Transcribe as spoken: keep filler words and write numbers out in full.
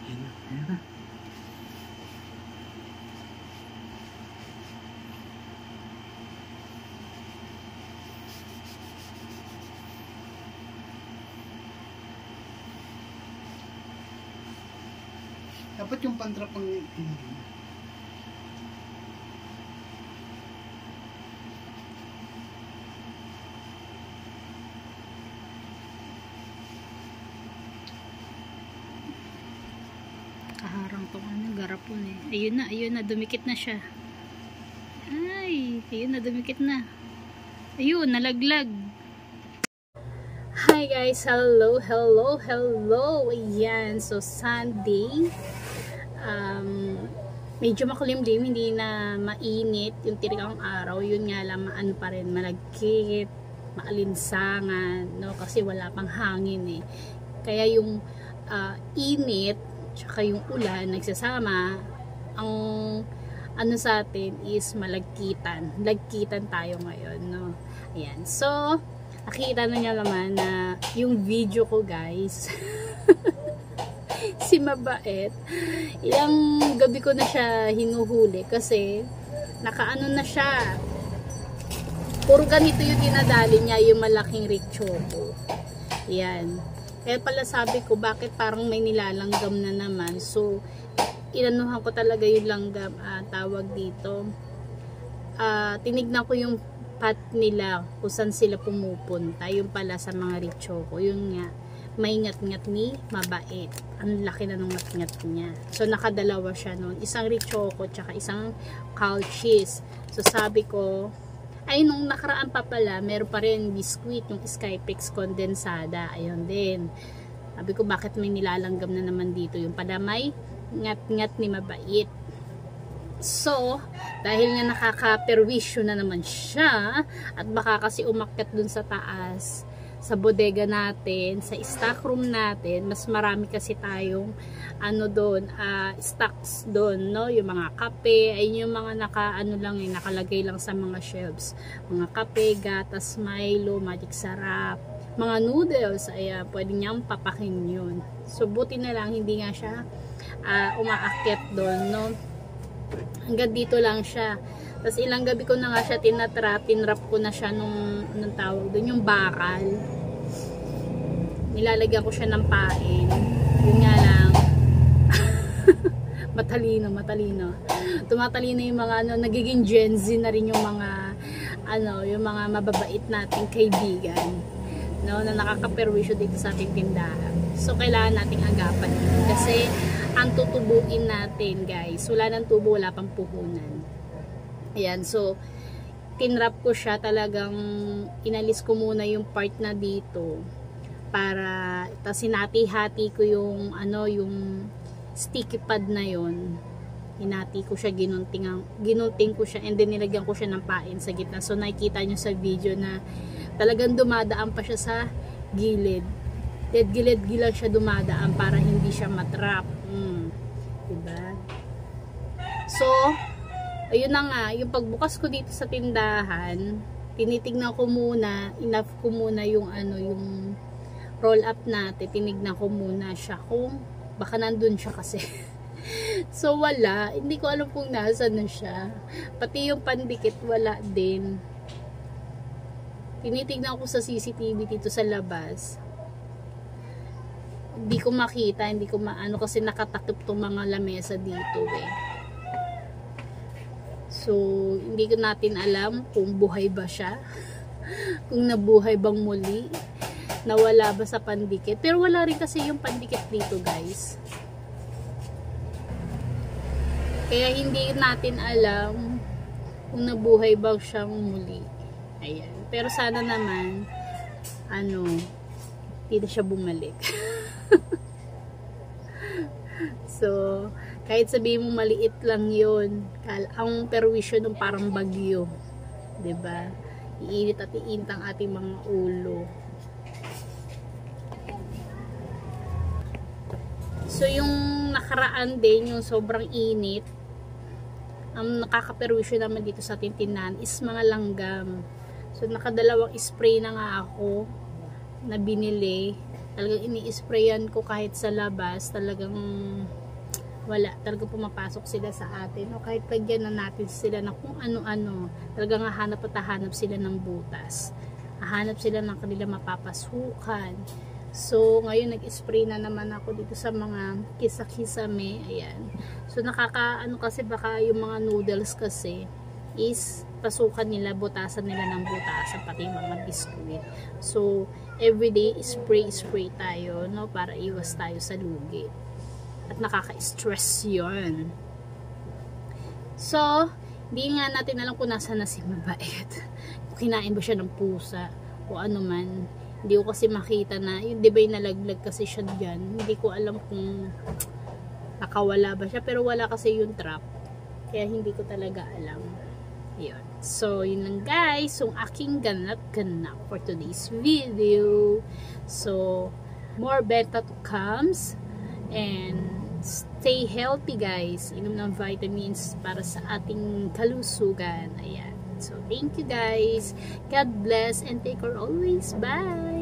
Ayan na, ayan na. Dapat yung pandrap ang kaharang tong ano, garapon eh. Ayun na, ayun na, dumikit na siya. Ay, ayun na, dumikit na. Ayun, nalaglag. Hi guys, hello, hello, hello. Ayan, so Sunday. Um, medyo makulimlim, hindi na mainit yung tirigang araw. Yun nga lang, ano pa rin, malagkit, maalinsangan, no? Kasi wala pang hangin eh. Kaya yung uh, init, tsaka yung ulan, nagsasama, ang ano sa atin is malagkitan. Lagkitan tayo ngayon, no? Ayan, so, nakita na niya naman na yung video ko guys si Mabait ilang gabi ko na siya hinuhuli kasi nakaano na siya, puro ganito yung dinadali niya, yung malaking rikchoco. Yan, kaya pala sabi ko bakit parang may nilalanggam na naman. So inanuhan ko talaga yung langgam, uh, tawag dito, uh, tinignan ko yung pat nila kung saan sila pumupunta, yung pala sa mga rikchoco. Yun nga, may ngat-ngat ni Mabait, ang laki na ng ngat-ngat niya. So nakadalawa siya nun, isang rikchoco tsaka isang cow cheese. So sabi ko, ay nung nakaraan pa pala meron pa rin biscuit, yung Skypex condensada, ayun din. Sabi ko bakit may nilalanggam na naman dito, yung pala may ngat-ngat ni Mabait. So, dahil nga nakaka-perwisyo na naman siya, at baka kasi umakyat dun sa taas, sa bodega natin, sa stock room natin, mas marami kasi tayong ano doon, uh, stocks doon, no? Yung mga kape, ay yung mga naka, ano lang, eh, nakalagay lang sa mga shelves. Mga kape, gatas, Milo, Magic Sarap, mga noodles, ay uh, pwede niyang papakin yun. So, buti na lang, hindi nga siya uh, umaakyat doon, no? Hanggang dito lang siya. Tapos ilang gabi ko na nga siya tinatrap, tinrap ko na siya nung, anong tawag doon, yung bakal. Nilalagyan ko siya ng pain. Yun nga lang. matalino, matalino. Tumatalino yung mga, ano, nagiging Gen Z na rin yung mga, ano, yung mga mababait nating kaibigan. No, na nakakaperwisyo dito sa ating tindahan. So, kailangan nating agapan dito. Kasi, ang tutubuin natin guys, wala nang tubo, wala pang puhunan. Ayan, so tinrap ko siya, talagang inalis ko muna yung part na dito para, tapos sinati-hati ko yung ano, yung sticky pad na yon, hinati ko siya, ginunting, ginunting ko siya, and then nilagyan ko siya ng pain sa gitna. So nakikita nyo sa video na talagang dumadaan pa siya sa gilid, dead gilid-gilid siya dumadaan para hindi siya matrap. Hmm, diba? So, ayun na nga, yung pagbukas ko dito sa tindahan, tinitignan ko muna, enough ko muna yung ano, yung roll up natin, tinignan ko muna siya kung baka nandun siya kasi. So, wala, hindi ko alam kung nasa na siya. Pati yung pandikit, wala din. Tinitignan ko sa C C T V dito sa labas. Hindi ko makita, hindi ko maano kasi nakatakip tong mga lamesa dito eh. So, hindi ko natin alam kung buhay ba siya. Kung nabuhay bang muli. Nawala ba sa pandikit. Pero wala rin kasi yung pandikit dito guys. Kaya hindi natin alam kung nabuhay ba siyang muli. Ayan. Pero sana naman, ano, hindi na siya bumalik. So, kahit sabihin mo maliit lang yun, ang perwisyo nung parang bagyo, diba? Iinit at iinit ang ating mga ulo. So, yung nakaraan din, yung sobrang init, ang nakakaperwisyo naman dito sa ating tindahan is mga langgam. So, nakadalawang spray na nga ako na binili Talagang ini-sprayan ko kahit sa labas, talagang wala, talagang pumapasok sila sa atin. O kahit lagyan na natin sila ng kung ano-ano, talagang hahanap at hahanap sila ng butas. Hahanap sila ng kanila mapapasukan. So, ngayon nag-spray na naman ako dito sa mga kisa-kisame. Ayan. So, nakaka, ano kasi baka yung mga noodles kasi is pasukan nila, butasan nila ng butasan, pati yung mga biskuit. So, everyday spray-spray tayo, no? Para iwas tayo sa lugi. At nakaka-stress yun. So, hindi nga natin alam kung nasa na si mabait. Kung kinain ba siya ng pusa o ano man. Hindi ko kasi makita na, yung di ba yung nalaglag kasi siya dyan. Hindi ko alam kung nakawala ba siya. Pero wala kasi yung trap. Kaya hindi ko talaga alam. Yun. So, yun lang guys. So, aking ganap-ganap for today's video. So, more beta to comes. And stay healthy guys. Inom ng vitamins para sa ating kalusugan. Ayan. So, thank you guys. God bless and take care always. Bye!